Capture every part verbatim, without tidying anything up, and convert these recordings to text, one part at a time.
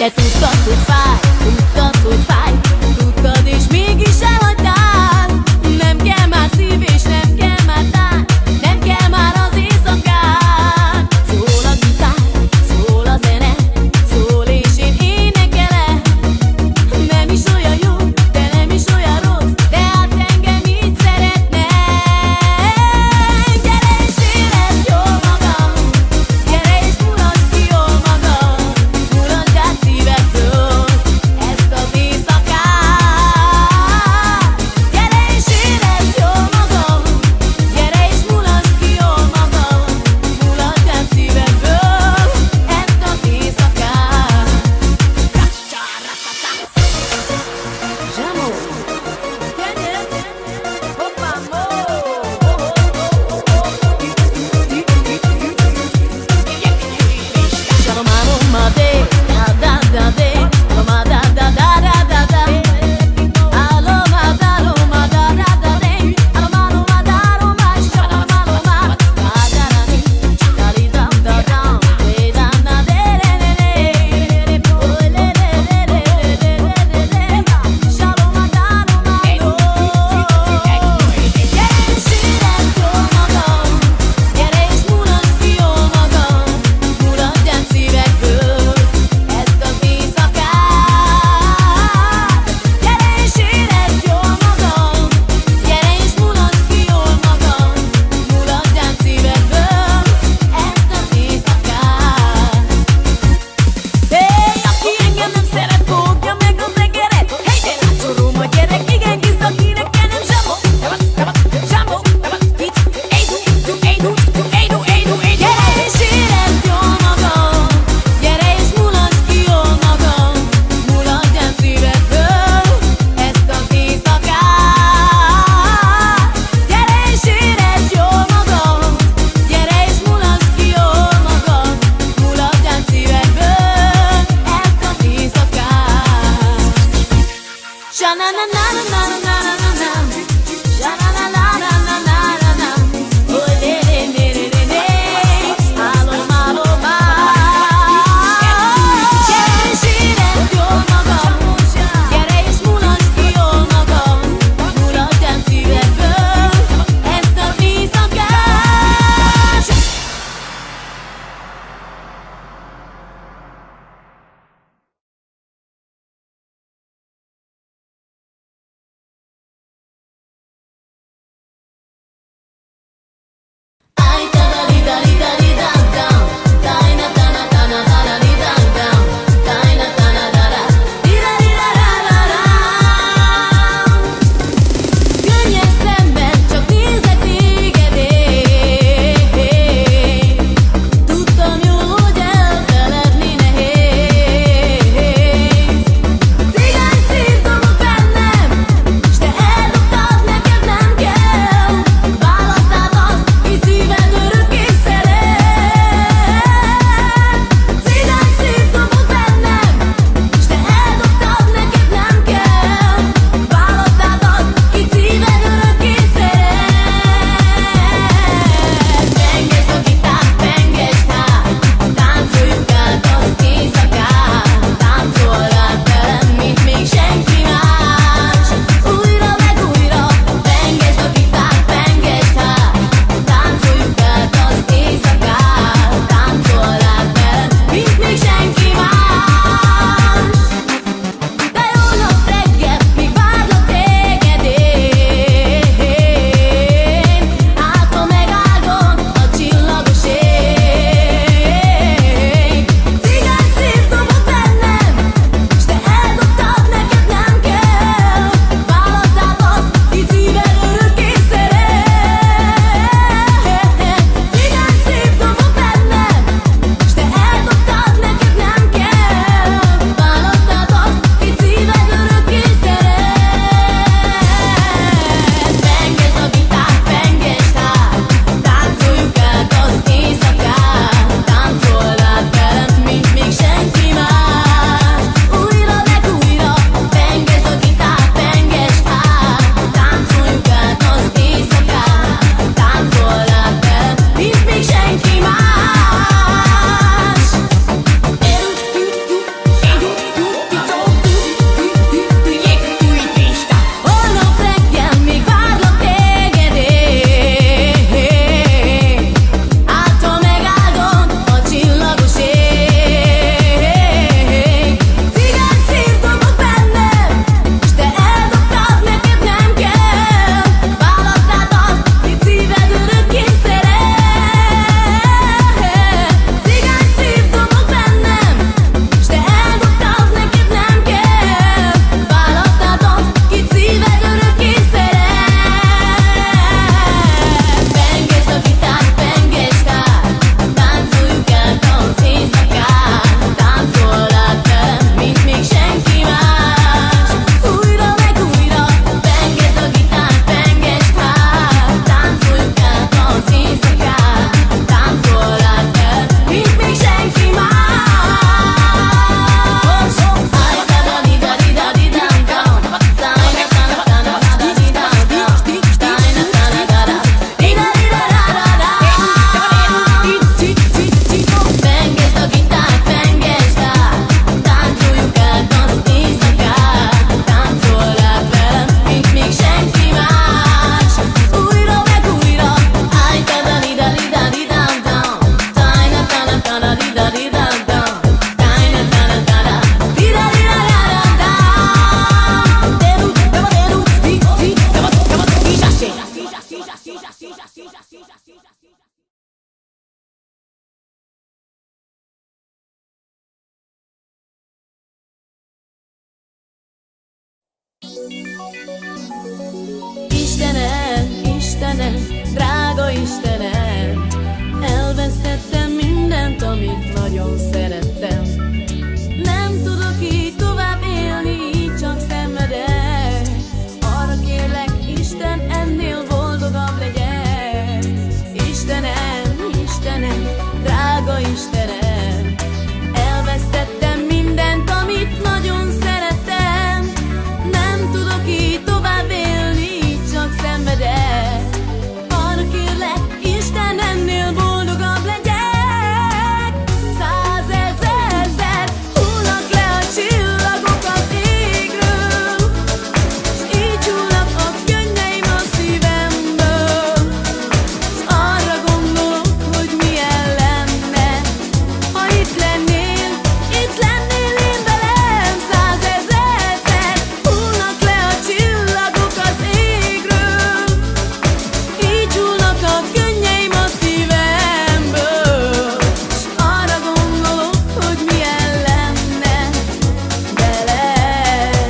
Te tudtad, hogy fáj, tudtad, hogy fáj, tudtad és mégis elhagytál. Nem kell már szív és nem kell már tánc, nem kell már az éjszakán. Szól a gitár, szól a zene, szól és én énekelek. Nem is olyan jó, de nem is olyan rossz, de hát engem így szeretnek. Gyere és érezd jól magad, gyere és mulasd ki jól magad, mulasd át szívedből. Istenem, Istenem, drága Istenem, elvesztettem mindent, amit nagyon szerettem. Nem tudok így tovább élni, így csak szenvedek. Arra kérlek, Isten, ennél boldogabb legyek. Istenem, Istenem, drága Istenem, elvesztettem mindent, amit nagyon szerettem. Nem tudok így tovább élni, így csak szenvedek. Arra kérlek, Isten, ennél boldogabb legyek. Százezerszer hullnak le a csillagok az égről, s így hullnak a könnyeim a szívemből. S arra gondolok, hogy milyen lenne, ha itt lennél, itt lennél én velem. Százezerszer hullnak le a csillagok az égről, így hullnak a könnyeim a szívemből. S arra gondolok, hogy milyen lenne veled.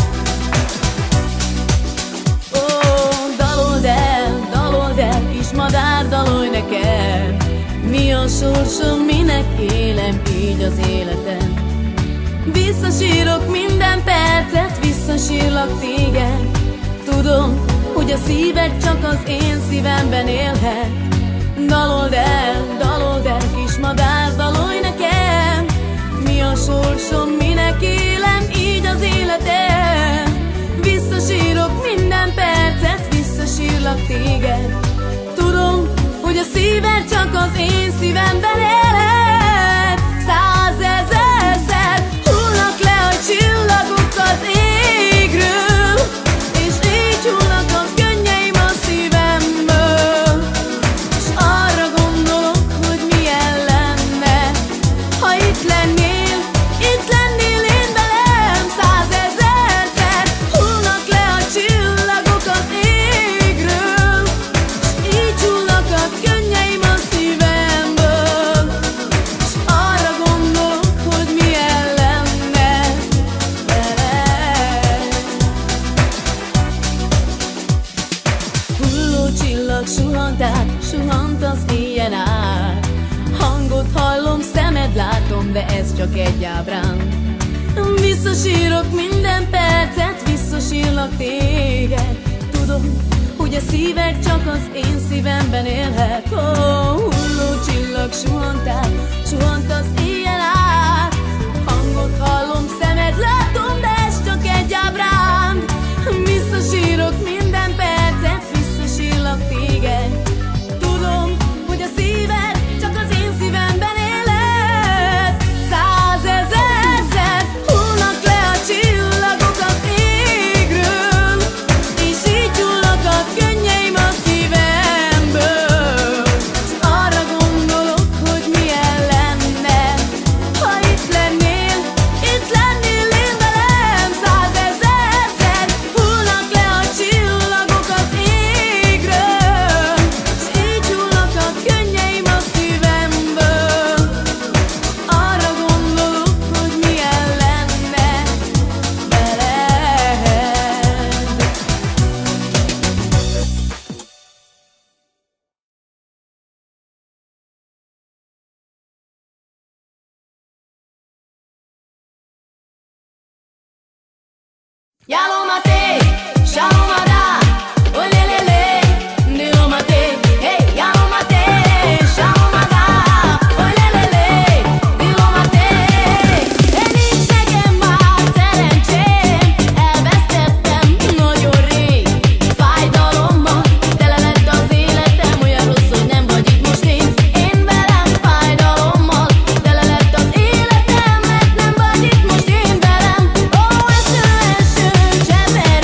Ó, dalold el, dalold el, kis madár, dalolj nekem. Mi a sorsom, minek élem így az életem? Visszasírok minden percet, visszasírlak téged. Tudom, hogy a szíved csak az én szívemben élhet. Dalold el, dalold el, kis madár, dalolj nekem. Mi a sorsom, minek élem így az életem? Visszasírok minden percet, visszasírlak téged. Tudom, hogy a szíved csak az én szívemben élhet. Százezerszer hullnak le a csillagok az égről, és így hullnak a könnyeim a szívemből. S arra gondolok, hogy milyen lenne, ha itt lennél, itt lennél én velem. Százezerszer hullnak le a csillagok az égről, s így hullnak a könnyeim a szívemből. S arra gondolok, hogy milyen lenne veled. Hulló csillag suhant át, suhant az éjjel át. Hangot hallom, szemed látom, de ez csak egy ábrán. Visszasírok minden percet, visszasírlak téged. Tudom, hogy a szíved csak az én szívemben élhet. Ó, hulló csillag suhant át, suhant az éjjel át. Hangot hallom, szemed látom, de ez csak egy ábrán. Visszasírok minden percet, visszasírlak téged. Tudom, hogy a szíved csak az én szívemben élhet. Százezerszer hullnak le a csillagok az égről, és így hullnak a könnyeim a szívemből. S arra gondolok, hogy milyen lenne, ha itt lennél, itt lennél én velem. Százezerszer hullnak le a csillagok az égről, s így hullnak a könnyeim a szívemből. Arra gondolok, hogy milyen lenne veled. Yalo mate, shalom ada, oh le le le, dilo mate, hey, yalo mate, shalom ada, oh le le le, dilo mate. Én nincs nekem már szerencsém, elvesztettem nagyon rég. Fájdalommal tele lett az életem, olyan rossz, hogy nem vagy itt most én. Én velem fájdalommal tele lett az életem, mert nem vagy itt most én velem. Ó, eső, eső, cseper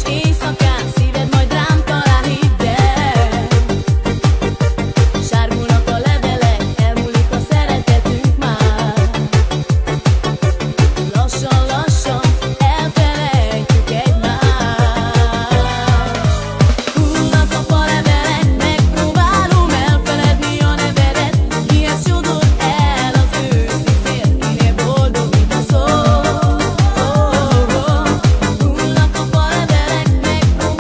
éjszakán szíved majd rám talál, hidd el. Sárgulnak a levelek, elmúlik a szeretetünk már. Lassan-lassan elfelejtjük egymást. Hullnak a falevelek, megpróbálom elfeledni a nevedet. Mihez sodor el az őszi szél, minél boldogít a szó. Hullnak a falevelek, megpróbálom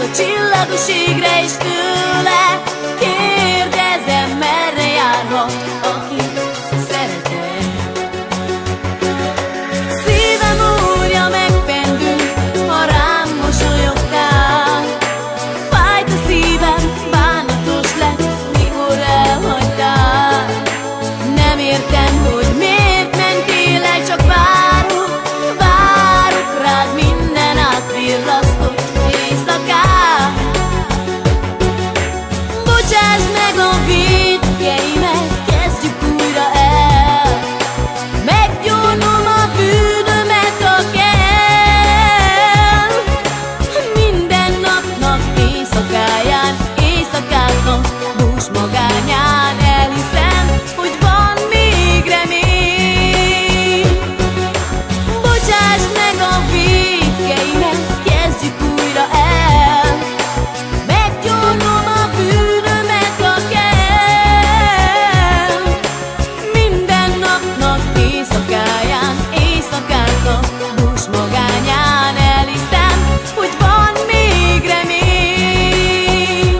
csillagos égre, és tőle kérdezem, merre járhat, aki szeretem. Szívem úrja megpendül, ha rám mosolyogtál. Fájt a szívem, bánatos lett, mikor elhagytál. Nem értem, hogy miért mentél el, csak várok, várok rád minden átvirrasztott éjszakát. Bocsáss meg a védjeimet, kezdjük újra el. Meggyónom a bűnömet, ha kell. Minden napnak éjszakáján, éjszakátnak bús magányán elhiszem, hogy van még remény. Bocsáss meg a védjeimet, kezdjük újra el. Meggyónom a bűnömet, ha kell. Minden napnak éjszakáján, éjszakátnak bús magányán elhiszem, hogy van még remény.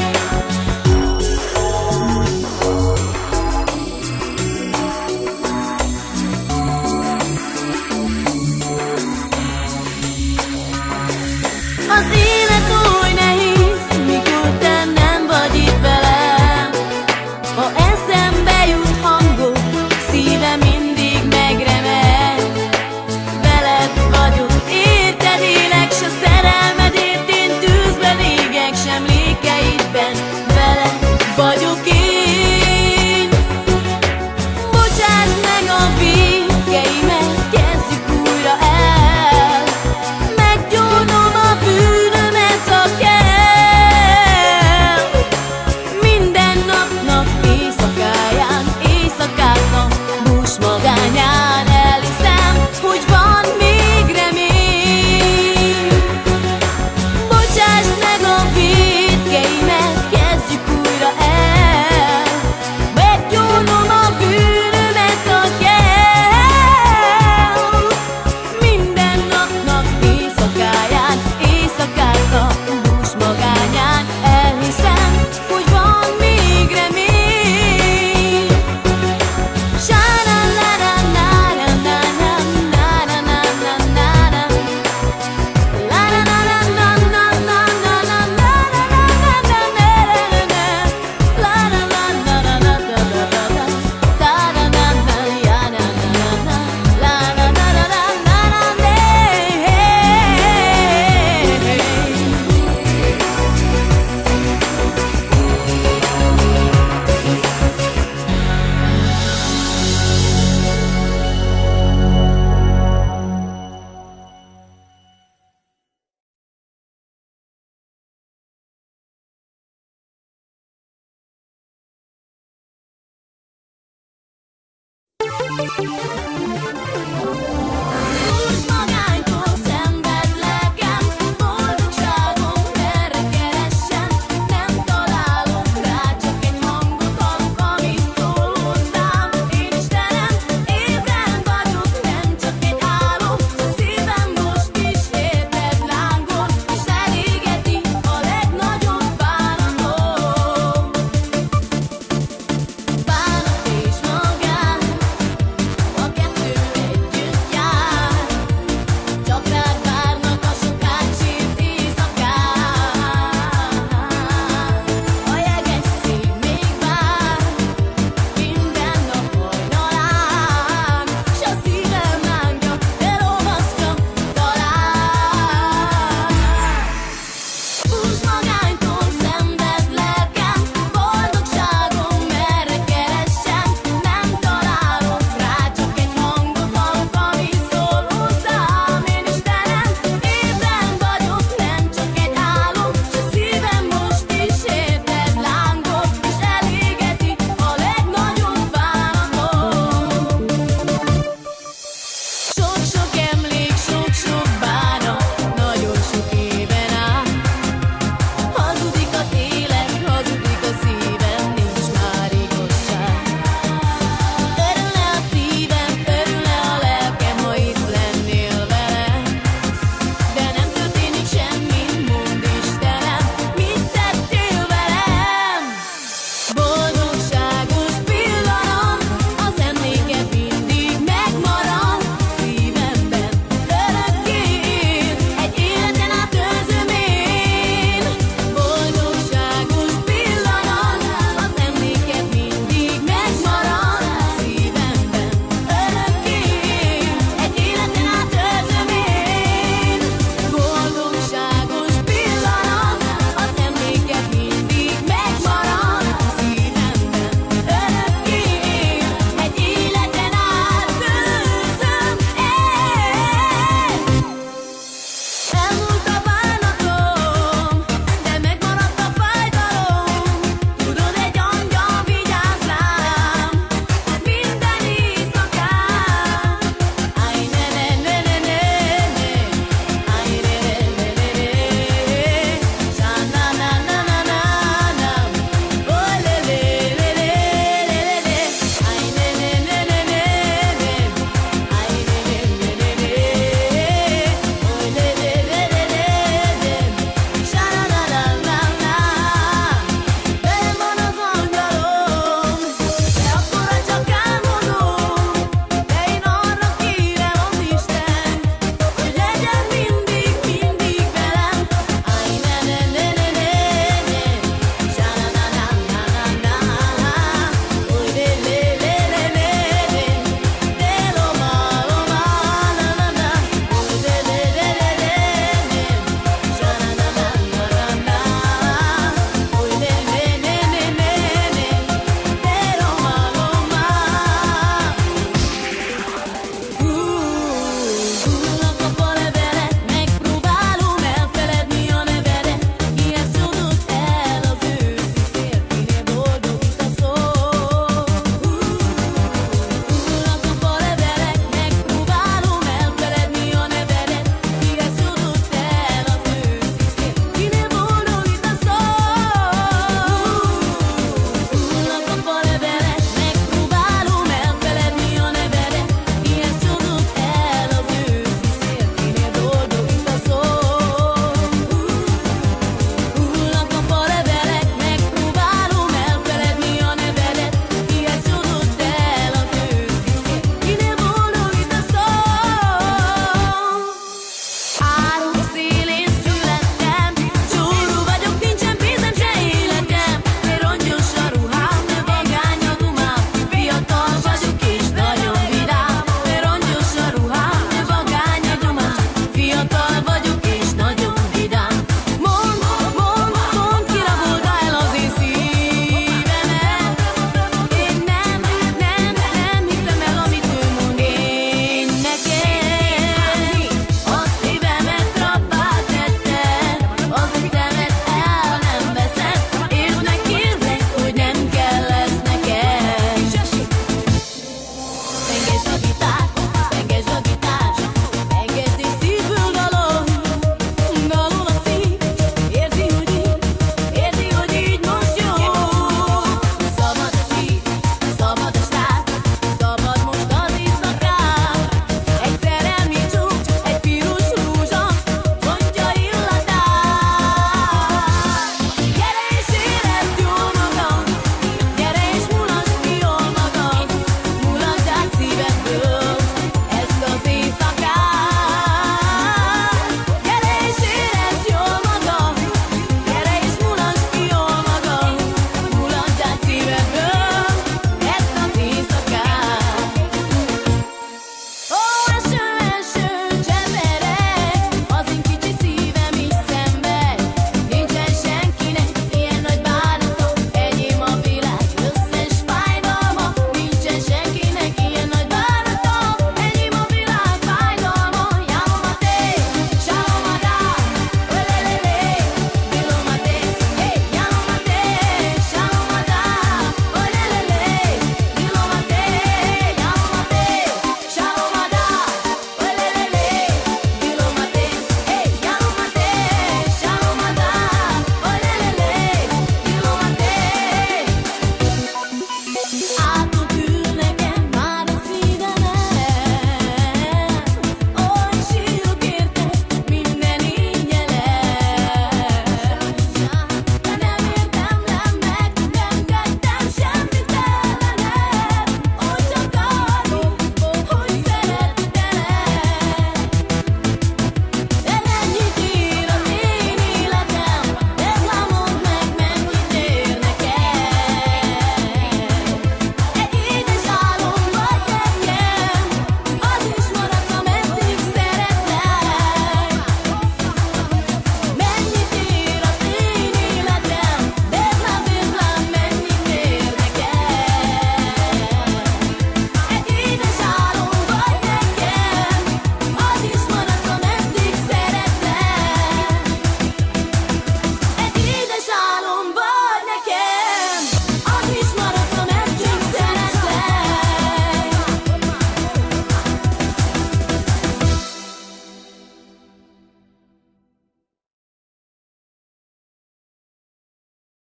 Az élet oly nehéz, mikor te nem vagy itt velem. Ha eszembe jut hangod, szívem mindig megremeg. Veled vagyok, érted élek, s a szerelmedért én tűzben égek, s emlékeidben veled vagyok én. Bocsáss meg a védjeimet, kezdjük újra el. Meggyónom a bűnömet, ha kell. Minden napnak éjszakáján, éjszakátnak bús magányán elhiszem, hogy van még remény. Bocsáss meg a védjeimet, kezdjük újra el. Meggyónom a bűnömet, ha kell. Minden napnak éjszakáján, éjszakátnak bús magányán elhiszem, hogy van még remény.